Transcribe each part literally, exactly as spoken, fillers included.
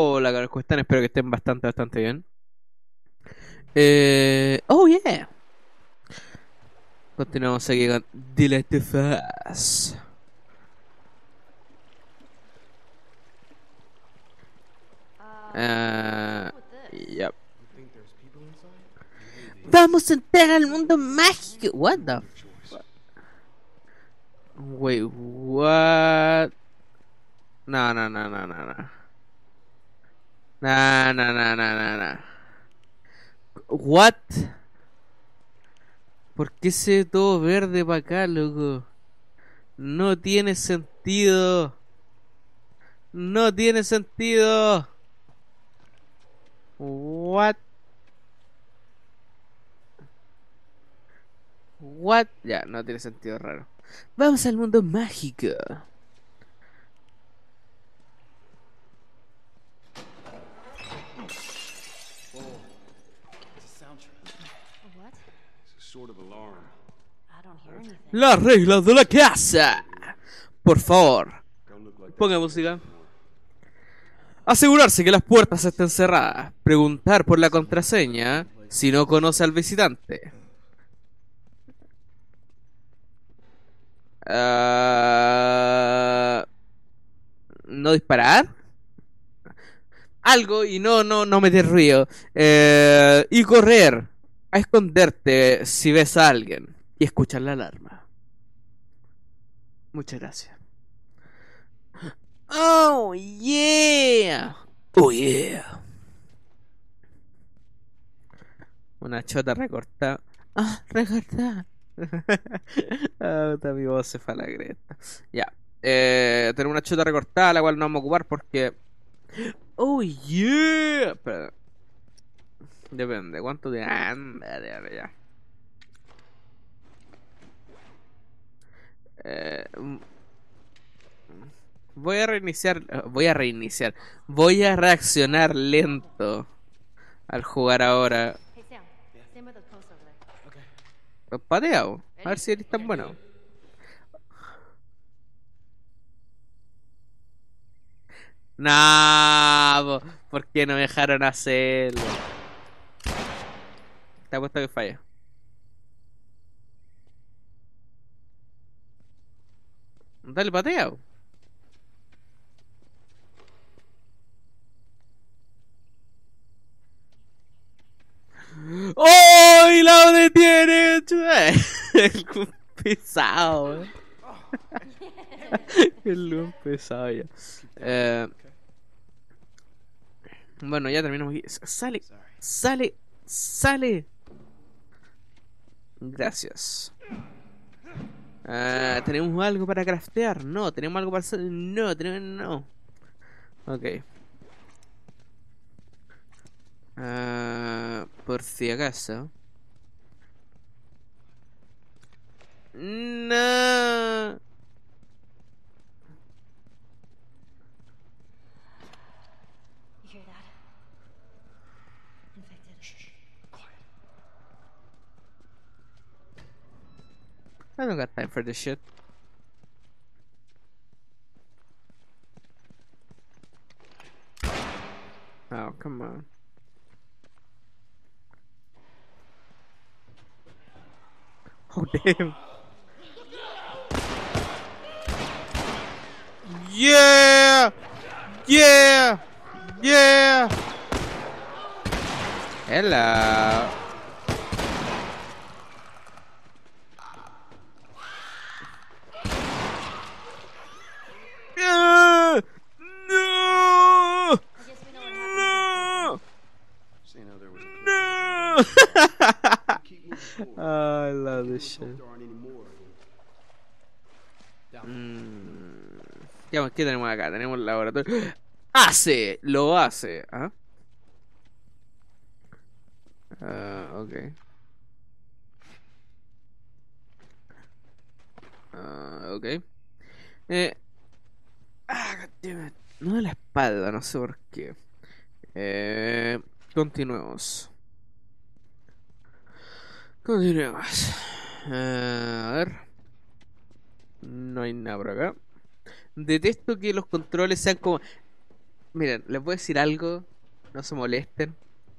Hola, caros, ¿cómo están? Espero que estén bastante, bastante bien. Eh, oh, yeah. Continuamos aquí con The Last of Us. Ah, yep. Vamos a entrar al mundo mágico. What the fuck? Wait, what? No, no, no, no, no, no. No, no, no, no, no, no. What? ¿Por qué se ve todo verde para acá, loco? No tiene sentido. No tiene sentido. What? What? Ya, no tiene sentido raro. Vamos al mundo mágico. What? Sort of alarm. I don't hear anything. Las reglas de la casa. Por favor, ponga música. Asegurarse que las puertas estén cerradas. Preguntar por la contraseña si no conoce al visitante. Ah, no disparar. Algo y no, no, no meter ruido. Eh, y correr. A esconderte si ves a alguien. Y escuchar la alarma. Muchas gracias. Oh, yeah. Oh, yeah. Una chota recortada. Ah, recortada. Ah, puta, mi voz se fue a la cresta. Ya. Eh, tenemos una chota recortada, la cual no vamos a ocupar porque. Oh, yeah. Espera. Depende, ¿cuánto de anda? Ya, ya. Eh, mm, voy a reiniciar. eh, Voy a reiniciar. Voy a reaccionar lento al jugar ahora. Hey Sam, stand by the post over there. Pues pateado. A ver si eres tan bueno. Nah, po, ¿por qué no me dejaron hacerlo? Te apuesto que falla. Dale pateado. ¡Oh! ¡Y la detiene! El loom pesado. El loom pesado ya. Eh, bueno, ya terminamos aquí. Sale, sale, sale. Gracias. Ah, ¿tenemos algo para craftear? No. ¿Tenemos algo para hacer? No, tenemos... No. Ok. Ah, por si acaso. No. You hear that? Infected. Shh. I don't got time for this shit. Oh, come on. Oh, damn. Yeah! Yeah! Yeah! Hello. No! No! I guess we know what happened. No! Seeing how there was a No! keep moving forward. Oh, I love this Let's shit. hope there aren't any more. Mm. ¿Qué, qué tenemos acá? Tenemos el laboratorio. ¡Hace! Lo hace. ¿Ah? Ah, ok. Ah, ok. Eh. Ah, goddammit. No de la espalda, no sé por qué. Eh, continuemos. Continuemos. Eh, a ver. No hay nada por acá. Detesto que los controles sean como. Miren, les voy a decir algo. No se molesten.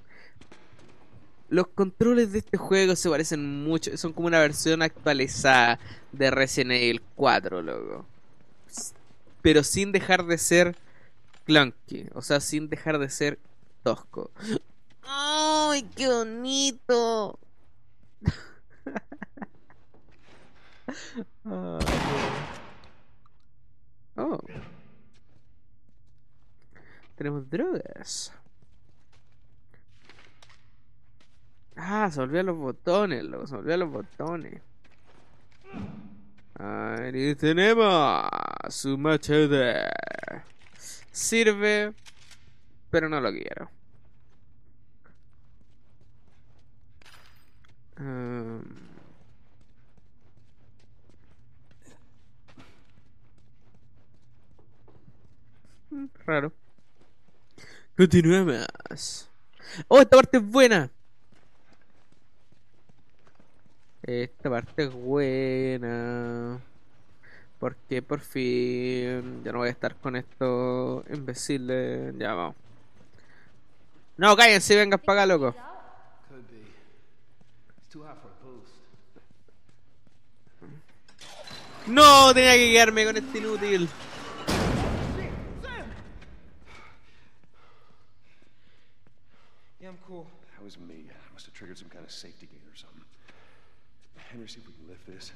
Los controles de este juego se parecen mucho. Son como una versión actualizada de Resident Evil cuatro, loco. S- Pero sin dejar de ser clunky. O sea, sin dejar de ser tosco. ¡Ay, qué bonito! Ay, oh, tenemos drogas. Ah, se olvidan los botones, loco. Se olvidan los botones. Ahí tenemos su machete. Sirve, pero no lo quiero. Um, mm, raro. Continuemos. Oh, esta parte es buena. Esta parte es buena. Porque por fin ya no voy a estar con estos imbéciles. Ya vamos. No, cállense, vengan para acá, loco. Could be. It's too hot for a boost. No, tenía que quedarme con este inútil. Yeah, I'm cool. That was me. I must have triggered some kind of safety gate or something. Henry, see if we can lift this.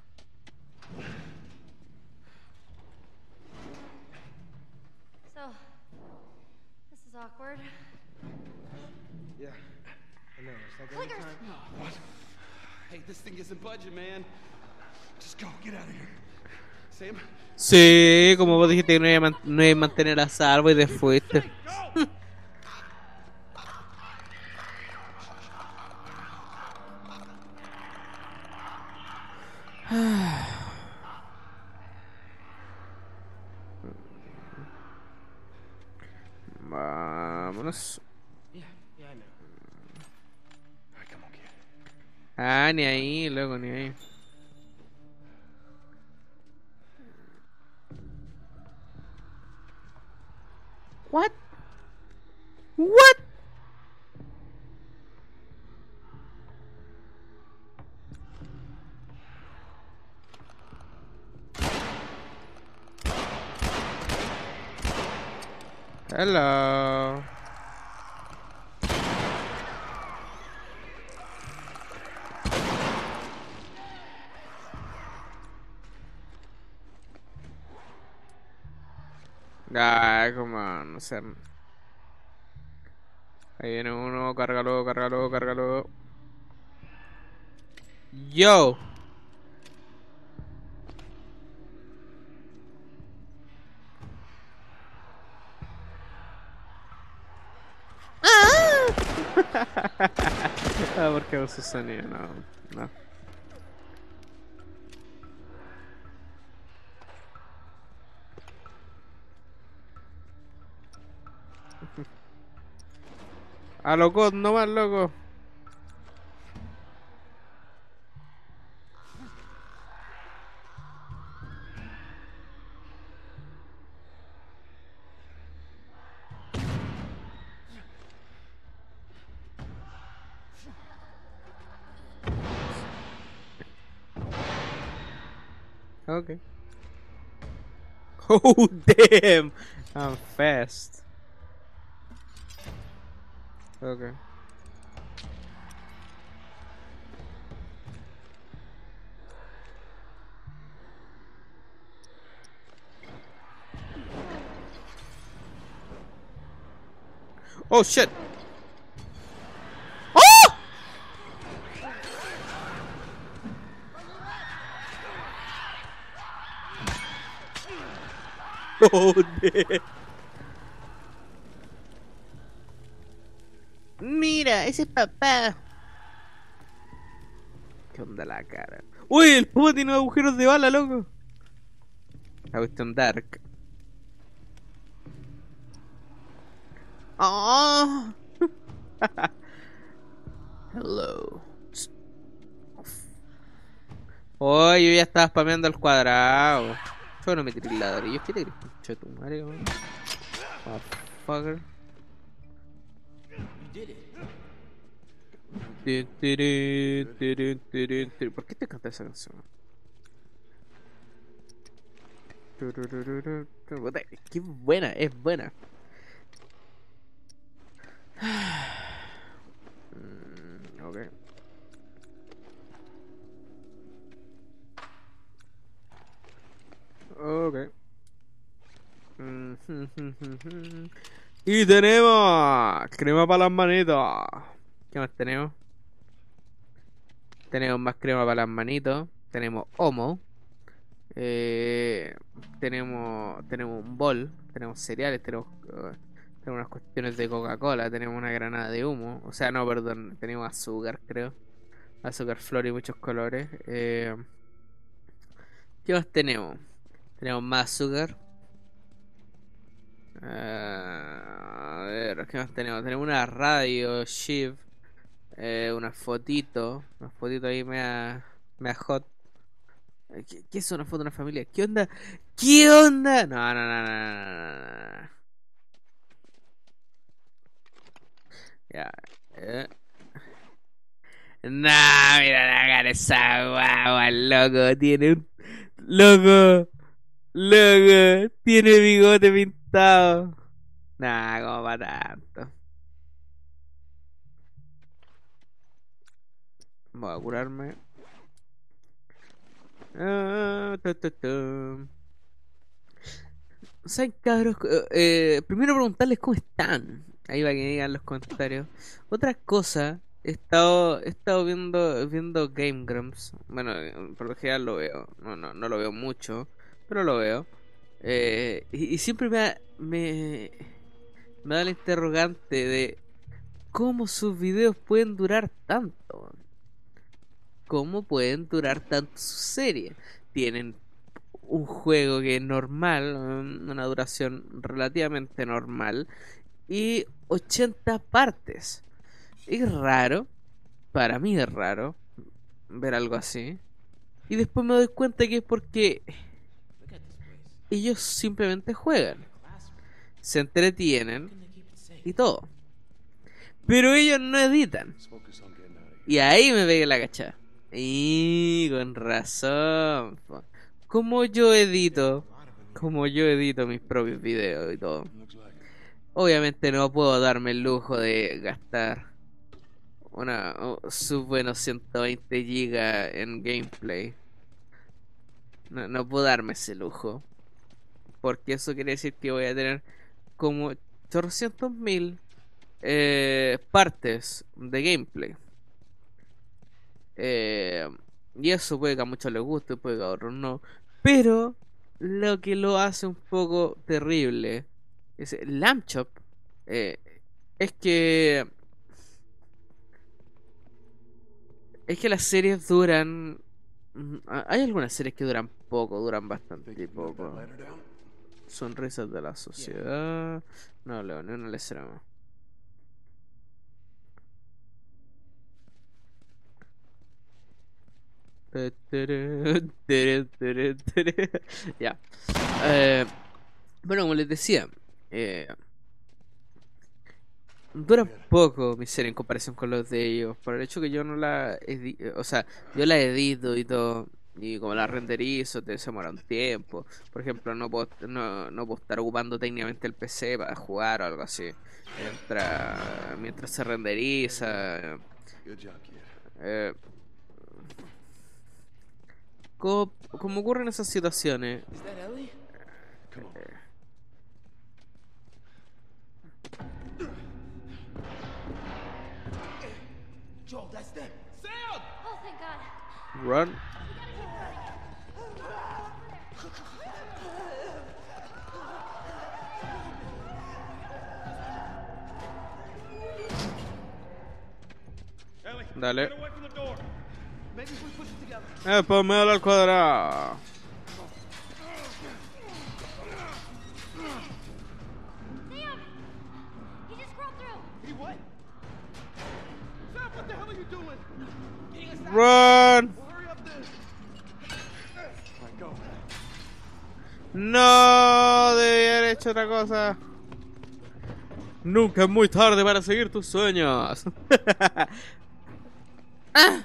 So, this is awkward. Yeah. I know. It's like every Clickers! time. What? Hey, this thing isn't budging, man. Just go. Get out of here. Sam? Sí, como vos dijiste que no iba a, man- no iba a mantener a salvo y te fuiste. Go! Vámonos. Yeah, yeah, I know. All right, come on, kid. Ah, ni ahí, loco, ni ahí. What? What? Hello. Ay, come on, no sé. Ahí viene uno, cárgalo, cárgalo, cárgalo. Yo. Ah, ¿por qué uso sonido? No, no. A lo God, no más loco. Okay. Oh damn! I'm fast. Okay. Oh shit! Oh! Oh damn! Mira, ese es papá. ¿Qué onda la cara? Uy, el puma tiene agujeros de bala, loco. La cuestión dark. Oh. Hello. Oh, yo ya estaba spameando al cuadrado. Yo no me tiré ladrillos. ¿Qué te crees, concha de tu madre, weón? Ah, motherfucker. You did it. Tin, tirin, tirin, tirin, tirin. ¿Por qué te canta esa canción? Tururururu. Puta, qué buena, es buena. Mm, ok. Ok. Y tenemos crema para las manitos. ¿Qué más tenemos? Tenemos más crema para las manitos. Tenemos Omo. Eh, tenemos tenemos un bol. Tenemos cereales. Tenemos, uh, tenemos unas cuestiones de Coca-Cola. Tenemos una granada de humo. O sea, no, perdón. Tenemos azúcar, creo. Azúcar, flor y muchos colores. Eh, ¿Qué más tenemos? Tenemos más azúcar. Uh, a ver, ¿qué más tenemos? Tenemos una radio Shiv. Eh, una fotito. Una fotito ahí mea, mea hot. ¿Qué, ¿Qué es una foto de una familia? ¿Qué onda? ¿Qué onda? No, no, no, no, no, no. Ya. Eh. No, mira la cara de esa guagua, loco. Tiene un. Loco. Loco. Tiene bigote pintado. Nah, como para tanto. Voy a curarme. Ah, tu, tu, tu. ¿Saben, cabros? Eh, primero preguntarles cómo están. Ahí va que me digan en los comentarios. Otra cosa, he estado, he estado viendo, viendo Game Grumps. Bueno, por lo general lo veo. No, no, no lo veo mucho, pero lo veo. Eh, y, y siempre me da, me, me da la interrogante de cómo sus videos pueden durar tanto. ¿Cómo pueden durar tanto sus series? Tienen un juego que es normal, una duración relativamente normal, y ochenta partes. Es raro, para mí es raro ver algo así. Y después me doy cuenta que es porque ellos simplemente juegan, se entretienen y todo. Pero ellos no editan. Y ahí me pegué la cachada. Y con razón. Como yo edito, como yo edito mis propios videos y todo. Obviamente no puedo darme el lujo de gastar una oh, sus buenos ciento veinte gigas en gameplay. No, no puedo darme ese lujo. Porque eso quiere decir que voy a tener como ochocientos mil eh, partes de gameplay. Eh, y eso puede que a muchos les guste, puede que a otros no. Pero lo que lo hace un poco terrible es Lamb Chop. Eh, es que es que las series duran. Hay algunas series que duran poco, duran bastante poco. Sonrisas de la sociedad. No leo ni una lecera más. Ya. Eh, bueno, como les decía, eh, dura poco mi serie en comparación con los de ellos. Por el hecho que yo no la edi- o sea, yo la edito y todo. Y como la renderizo, te demora un tiempo. Por ejemplo, no puedo, no, no puedo estar ocupando técnicamente el P C para jugar o algo así. Mientras, mientras se renderiza. Eh, como, como ocurren esas situaciones. Joel, that's them. Sam! Oh, thank God. Run. Ellie, Dale. get away from the door. Maybe if we push it together. Eh, ponmelo al cuadrado. Sam! He just crawled through. He what? Sam, what the hell are you doing? Getting us out. Run. Well, hurry up then. All right, go. No, debí haber hecho otra cosa. Nunca es muy tarde para seguir tus sueños. ¡Ah!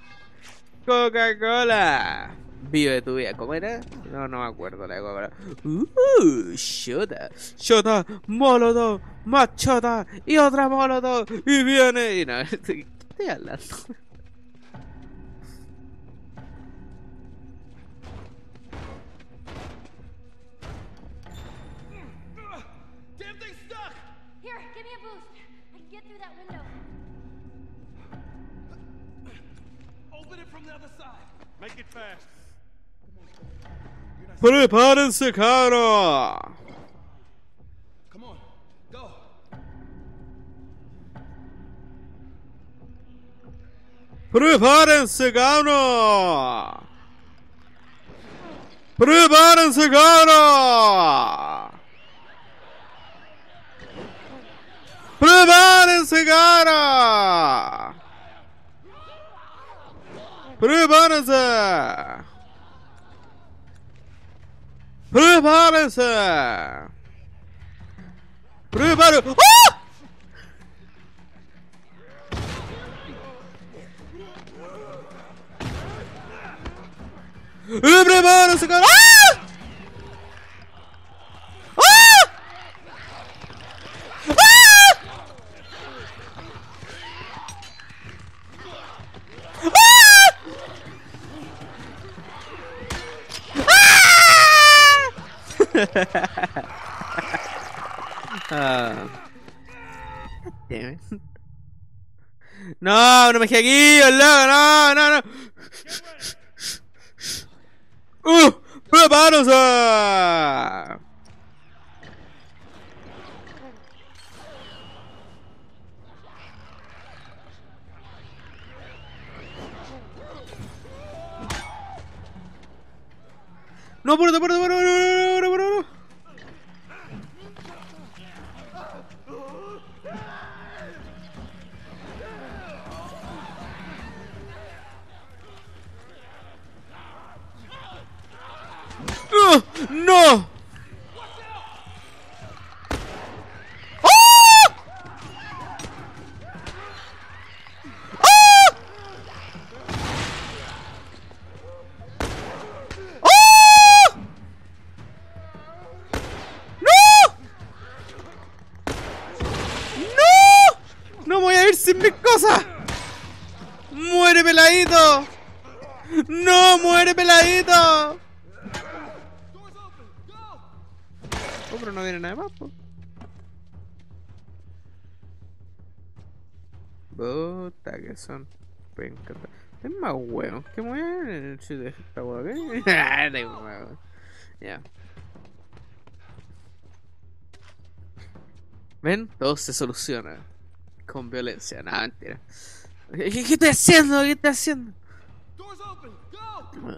Coca-Cola. Vive tu vida. ¿Cómo era? No, no me acuerdo la Coca-Cola. Uh, shota. Shota, molotov, más chota y otra molotov. Y viene. Y no, ¿qué estoy hablando? Damn thing's stuck! Here, give me a boost. I can get through that window. Open it from the other side. Make it fast. Prepárense, cara. Come on, go. Prepárense, cara. Prepárense, cara. Prepárense, cara. Prepárense. ¡Prepárense! ¡Prepárense! ¡Ah! ¡Eh, prepárense, cara! ¡Ah! ¡Ah! Ah. Damn it. No, no me quedé aquí, al lado, no, no, no. ¡Uh! ¡Prepárense! No, apúrate, apúrate, apúrate, apúrate, apúrate. ¡Uh! ¡No! ¡Ah! ¡Ah! ¡Ah! ¡No! ¡No! ¡No me voy a ir sin mis cosas! ¡Muere, peladito! ¡No, muere, peladito! Oh, pero no viene nada más, po. Puta que son pencas. Es más hueón que mueven en el sitio de esta hueá, ¿qué? Ya. ¿Ven? Todo se soluciona con violencia. No, mentira. ¿Qué, qué estoy haciendo? ¿Qué estoy haciendo? Doors open, go!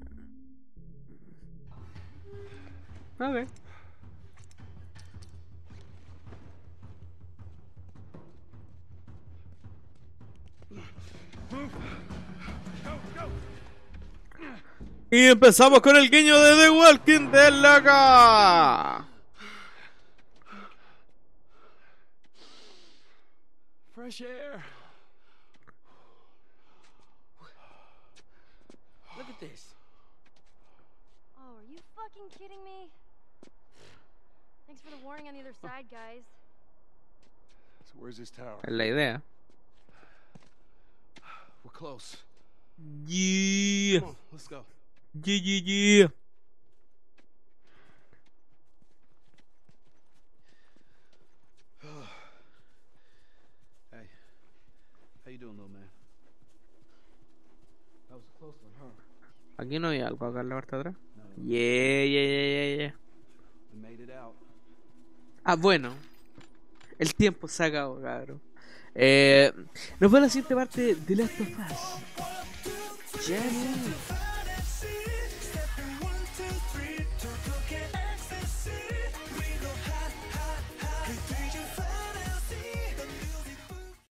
Ok. Y empezamos con el guiño de The Walking Dead, loca. Fresh air. Look at this. Oh, are you fucking kidding me? Thanks for the warning on the other side, guys. So where's this tower? Es la idea. We're close. Yeah. Come on, let's go. Yeah, yeah, yeah. Hey, how you doing, little man? That was a close one, huh? Aquí no hay algo acá en la parte de atrás. No, Yeah, yeah, yeah, yeah, yeah. we made it out. Ah, bueno. El tiempo se acabó, cabrón. Eh, nos va la siguiente parte de Last of Us. Jenny.